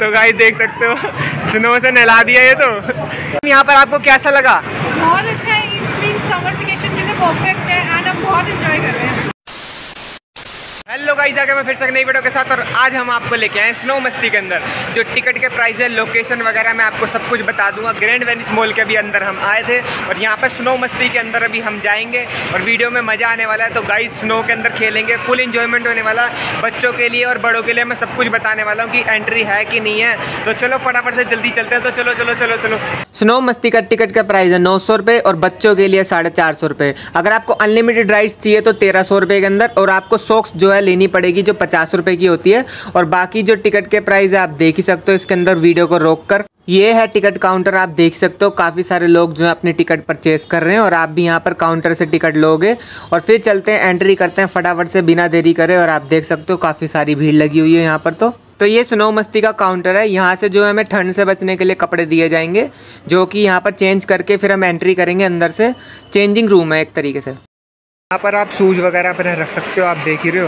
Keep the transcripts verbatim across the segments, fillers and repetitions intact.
तो गाइस देख सकते हो स्नो से नहला दिया ये तो। यहाँ पर आपको कैसा लगा? बहुत अच्छा है, समर वेकेशन के लिए परफेक्ट है एंड हम बहुत एंजॉय कर रहे हैं। हेलो गाइस, आगे मैं फिर से नई वीडियो के साथ और आज हम आपको लेके आए स्नो मस्ती के अंदर। जो टिकट के प्राइस है, लोकेशन वगैरह मैं आपको सब कुछ बता दूंगा। ग्रैंड वेनिस मॉल के भी अंदर हम आए थे और यहाँ पर स्नो मस्ती के अंदर अभी हम जाएंगे और वीडियो में मज़ा आने वाला है। तो गाइस स्नो के अंदर खेलेंगे, फुल इंजॉयमेंट होने वाला बच्चों के लिए और बड़ों के लिए। मैं सब कुछ बताने वाला हूँ कि एंट्री है कि नहीं है। तो चलो फटाफट से जल्दी चलते हैं। तो चलो चलो चलो चलो स्नो मस्ती का टिकट का प्राइस है नौ सौ रुपये और बच्चों के लिए साढ़े चार सौ रुपये। अगर आपको अनलिमिटेड राइड्स चाहिए तो तेरह सौ रुपये के अंदर, और आपको सॉक्स जो है लेनी पड़ेगी जो पचास रुपए की होती है। और बाकी जो टिकट के प्राइस है आप देख ही सकते हो इसके अंदर वीडियो को रोककर। ये है टिकट काउंटर, आप देख सकते हो काफ़ी सारे लोग जो है अपनी टिकट परचेस कर रहे हैं और आप भी यहाँ पर काउंटर से टिकट लोगे और फिर चलते हैं, एंट्री करते हैं फटाफट से बिना देरी करे। और आप देख सकते हो काफ़ी सारी भीड़ लगी हुई है यहाँ पर। तो तो ये स्नो मस्ती का काउंटर है। यहाँ से जो है हमें ठंड से बचने के लिए कपड़े दिए जाएंगे जो कि यहाँ पर चेंज करके फिर हम एंट्री करेंगे। अंदर से चेंजिंग रूम है एक तरीके से। यहाँ पर आप शूज़ वगैरह अपने रख सकते हो, आप देख ही रहे हो।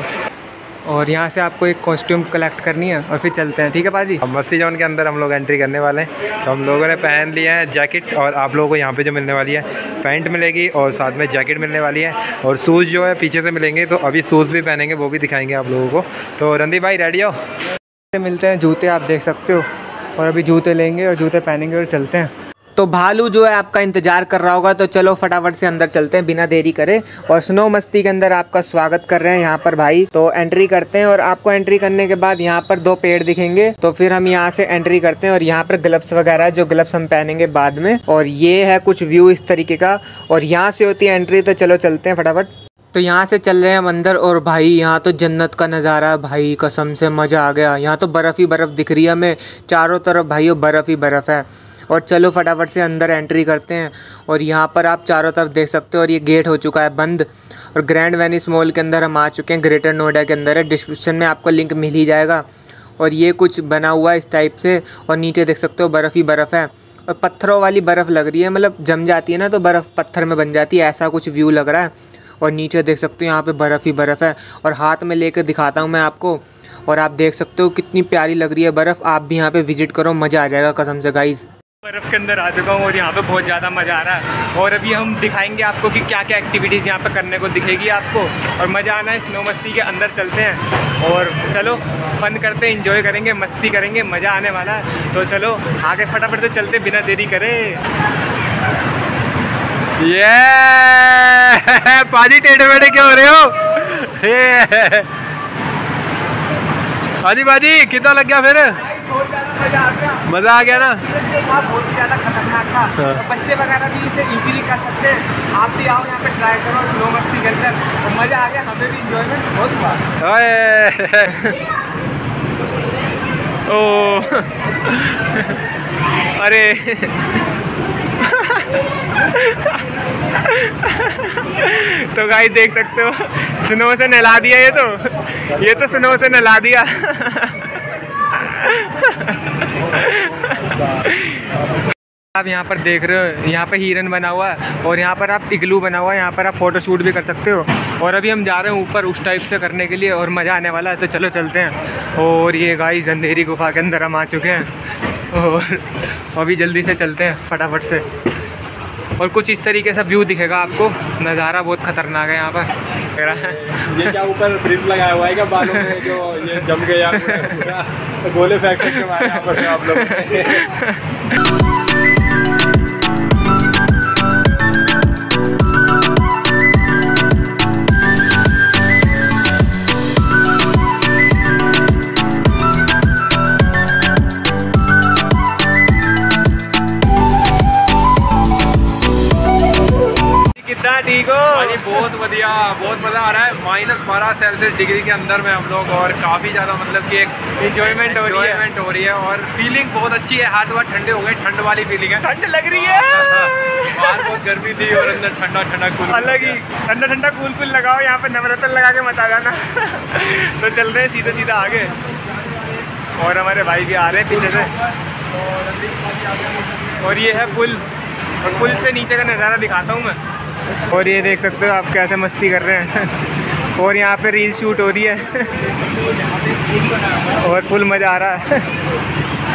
और यहाँ से आपको एक कॉस्ट्यूम कलेक्ट करनी है और फिर चलते हैं, ठीक है पाजी। मस्ती जोन के अंदर हम लोग एंट्री करने वाले हैं। तो हम लोगों ने पहन लिया है जैकेट और आप लोगों को यहाँ पे जो मिलने वाली है पैंट मिलेगी और साथ में जैकेट मिलने वाली है और शूज़ जो है पीछे से मिलेंगे। तो अभी शूज़ भी पहनेंगे, वो भी दिखाएंगे आप लोगों को। तो रणदीप भाई रेडी हो? मिलते हैं जूते, आप देख सकते हो। और अभी जूते लेंगे और जूते पहनेंगे और चलते हैं। तो भालू जो है आपका इंतज़ार कर रहा होगा, तो चलो फटाफट से अंदर चलते हैं बिना देरी करे। और स्नो मस्ती के अंदर आपका स्वागत कर रहे हैं यहाँ पर भाई। तो एंट्री करते हैं और आपको एंट्री करने के बाद यहाँ पर दो पेड़ दिखेंगे, तो फिर हम यहाँ से एंट्री करते हैं। और यहाँ पर ग्लव्स वगैरह जो ग्लव्स हम पहनेंगे बाद में। और ये है कुछ व्यू इस तरीके का और यहाँ से होती है एंट्री। तो चलो चलते हैं फटाफट। तो यहाँ से चल रहे हैं हम अंदर और भाई यहाँ तो जन्नत का नज़ारा है भाई, कसम से मज़ा आ गया। यहाँ तो बर्फ़ ही बर्फ़ दिख रही है हमें चारों तरफ भाई, बर्फ़ ही बर्फ़ है। और चलो फटाफट से अंदर एंट्री करते हैं। और यहाँ पर आप चारों तरफ देख सकते हो और ये गेट हो चुका है बंद। और ग्रैंड वेनिस मॉल के अंदर हम आ चुके हैं, ग्रेटर नोएडा के अंदर है। डिस्क्रिप्शन में आपको लिंक मिल ही जाएगा। और ये कुछ बना हुआ है इस टाइप से और नीचे देख सकते हो बर्फ़ ही बर्फ़ है और पत्थरों वाली बर्फ़ लग रही है, मतलब जम जाती है ना तो बर्फ़ पत्थर में बन जाती है, ऐसा कुछ व्यू लग रहा है। और नीचे देख सकते हो यहाँ पे बर्फ़ ही बर्फ़ है और हाथ में लेकर दिखाता हूँ मैं आपको। और आप देख सकते हो कितनी प्यारी लग रही है बर्फ़। आप भी यहाँ पे विजिट करो, मज़ा आ जाएगा कसम से गाइस। बर्फ़ के अंदर आ चुका हूँ और यहाँ पे बहुत ज़्यादा मज़ा आ रहा है। और अभी हम दिखाएंगे आपको कि क्या क्या एक्टिविटीज़ यहाँ पे करने को दिखेगी आपको और मज़ा आना है। स्नो मस्ती के अंदर चलते हैं और चलो फन करते हैं, इंजॉय करेंगे, मस्ती करेंगे, मज़ा आने वाला है। तो चलो आगे फटाफट से चलते बिना देरी करें। ये पाजी टेढ़े मेढ़े क्यों हो रहे हो? हाजी बाजी कितना लग गया फिर? मज़ा आ गया ना? बहुत ही ज़्यादा खतरनाक था। तो बच्चे वगैरह भी इसे इजीली कर सकते हैं। आप भी आओ यहाँ पे ट्राई करो स्नो मस्ती के अंदर और मज़ा आ गया, हमें भी इंजॉयमेंट बहुत हुआ। ओ अरे तो गाइस देख सकते हो स्नो से नहला दिया ये तो ये तो स्नो से नहला दिया। आप यहाँ पर देख रहे हो, यहाँ पे हिरन बना हुआ है और यहाँ पर आप इग्लू बना हुआ है, यहाँ पर आप फ़ोटो शूट भी कर सकते हो। और अभी हम जा रहे हैं ऊपर उस टाइप से करने के लिए और मज़ा आने वाला है। तो चलो चलते हैं। और ये गाइस अंधेरी गुफा के अंदर हम आ चुके हैं और अभी जल्दी से चलते हैं फटाफट से। और कुछ इस तरीके से व्यू दिखेगा आपको, नज़ारा बहुत ख़तरनाक है यहाँ पर। ये क्या ऊपर ब्रिज लगाया हुआ है क्या बालों में जो ये जम गया तो गोले फेंक के मारे यहाँ पर आप लोग। ठीक हो? अरे बहुत बढ़िया, बहुत मज़ा आ रहा है। माइनस बारह सेल्सियस डिग्री के अंदर में हम लोग और काफ़ी ज़्यादा मतलब कि एक एंजॉयमेंट हो रही है हो रही है और फीलिंग बहुत अच्छी है। हाथ वाथ ठंडे हो गए, ठंड वाली फीलिंग है। ठंड लग रही है, बाहर बहुत गर्मी थी और अंदर ठंडा ठंडा कूल, अलग ही ठंडा ठंडा कूल कूल लगाओ। यहाँ पे नवरत्न लगा के मत आ जाना। तो चल रहे हैं सीधा सीधा आगे और हमारे भाई भी आ रहे हैं पीछे से। और ये है पुल और पुल से नीचे का नज़ारा दिखाता हूँ मैं। और ये देख सकते हो आप कैसे मस्ती कर रहे हैं और यहाँ पे रील शूट हो रही है और फुल मज़ा आ रहा है।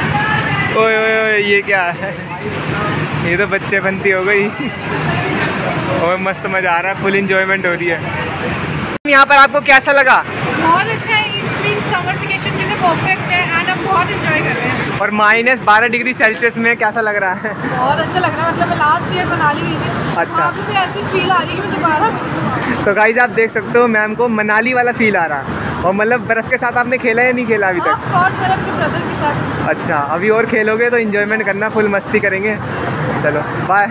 ओए ओए ओए ये क्या है, ये तो बच्चे बनती हो गई। और मस्त मज़ा आ रहा है, फुल इंजॉयमेंट हो रही है। यहाँ पर आपको कैसा लगा? बहुत अच्छा है, समर वेकेशन के लिए परफेक्ट है एंड हम बहुत एंजॉय कर रहे हैं। और माइनस बारह डिग्री सेल्सियस में कैसा लग रहा है? बहुत अच्छा लग रहा है, मतलब मैं लास्ट ईयर मनाली गई थी। अच्छा। वहाँ पे भी ऐसी फील आ रही है कि मैं दोबारा। तो गाइस आप देख सकते हो मैम को मनाली वाला फील आ रहा। और मतलब बर्फ़ के साथ आपने खेला या नहीं खेला अभी तक? ऑफ कोर्स मैंने अपने ब्रदर के साथ। अच्छा, अभी और खेलोगे तो इंजॉयमेंट करना, फुल मस्ती करेंगे। चलो बाय।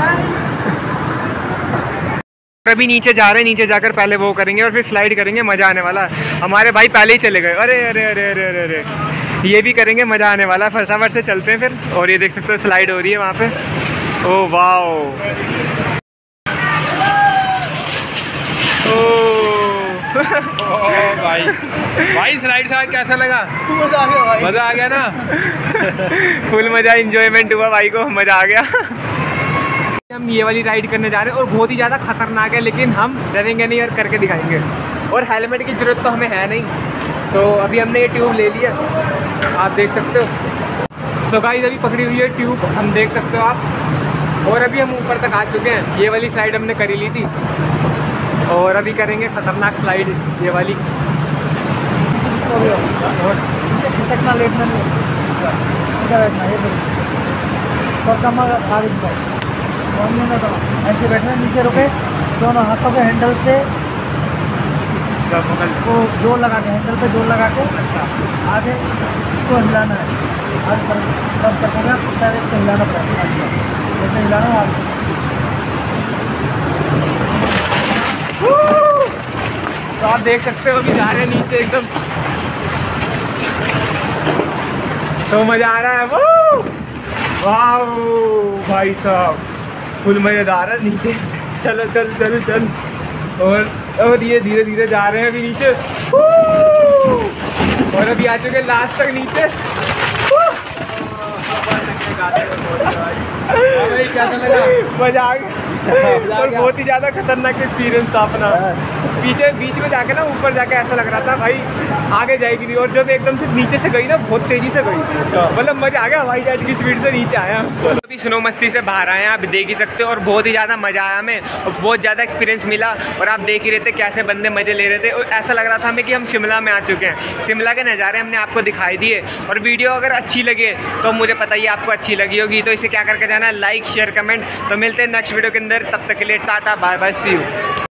अभी नीचे जा रहे हैं, नीचे जाकर पहले वो करेंगे और फिर स्लाइड करेंगे, मज़ा आने वाला है। हमारे भाई पहले ही चले गए। अरे अरे अरे अरे अरे अरे ये भी करेंगे, मज़ा आने वाला है। फटाफट से चलते हैं फिर। और ये देख सकते हो स्लाइड हो रही है वहाँ पे। ओ वाओ, ओ भाई भाई स्लाइड से कैसा लगा? मज़ा आ गया भाई, मज़ा आ गया ना। फुल मज़ा, इंजॉयमेंट हुआ भाई को, मज़ा आ गया। हम ये वाली राइड करने जा रहे हैं और बहुत ही ज़्यादा खतरनाक है, लेकिन हम डरेंगे नहीं और करके दिखाएंगे। और हेलमेट की ज़रूरत तो हमें है नहीं, तो अभी हमने ये ट्यूब ले लिया, आप देख सकते हो। सो गाइस अभी पकड़ी हुई है ट्यूब, हम देख सकते हो आप। और अभी हम ऊपर तक आ चुके हैं, ये वाली साइड हमने करी ली थी और अभी करेंगे खतरनाक स्लाइड ये वाली। खिसकना लेटना नहीं, सीधा बैठना, ये सब कम आगे ऐसे बैठना, नीचे रुके, दोनों हाथों के हैंडल से वो जोर लगा के, हैंडल पे जोर लगा के। अच्छा, आगे इसको हिलाना है, आगे सर कब सर हो गया पहले इसको हिलाना पड़ेगा। अच्छा, जैसे हिलाना है आगे। तो आप देख सकते हो अभी जा रहे हैं नीचे एकदम, तो मज़ा आ रहा है। वो वाह भाई साहब, फुल मज़ेदार है नीचे। चलो चल चल चल। और और ये धीरे धीरे जा रहे हैं अभी नीचे। और अभी आ चुके लास्ट तक नीचे। कैसा लगा? मजा आ गया। और बहुत ही ज़्यादा खतरनाक एक्सपीरियंस था अपना। पीछे बीच में जाके ना, ऊपर जाके ऐसा लग रहा था भाई आगे जाएगी नहीं, और जब एकदम से नीचे से गई ना, बहुत तेज़ी से गई, मतलब मज़ा आ गया, हवाई जहाज की स्पीड से नीचे आया। अभी स्नो मस्ती से बाहर आए हैं, आप देख ही सकते हो, और बहुत ही ज़्यादा मज़ा आया हमें, और बहुत ज़्यादा एक्सपीरियंस मिला। और आप देख ही रहे थे कैसे बंदे मज़े ले रहे थे, और ऐसा लग रहा था हमें कि हम शिमला में आ चुके हैं। शिमला के नज़ारे हमने आपको दिखाई दिए। और वीडियो अगर अच्छी लगे तो मुझे पता ही आपको अच्छी लगी होगी, तो इसे क्या करके जाना है, लाइक शेयर कमेंट। तो मिलते हैं नेक्स्ट वीडियो के अंदर, तब तक के लिए tata bye bye, see you.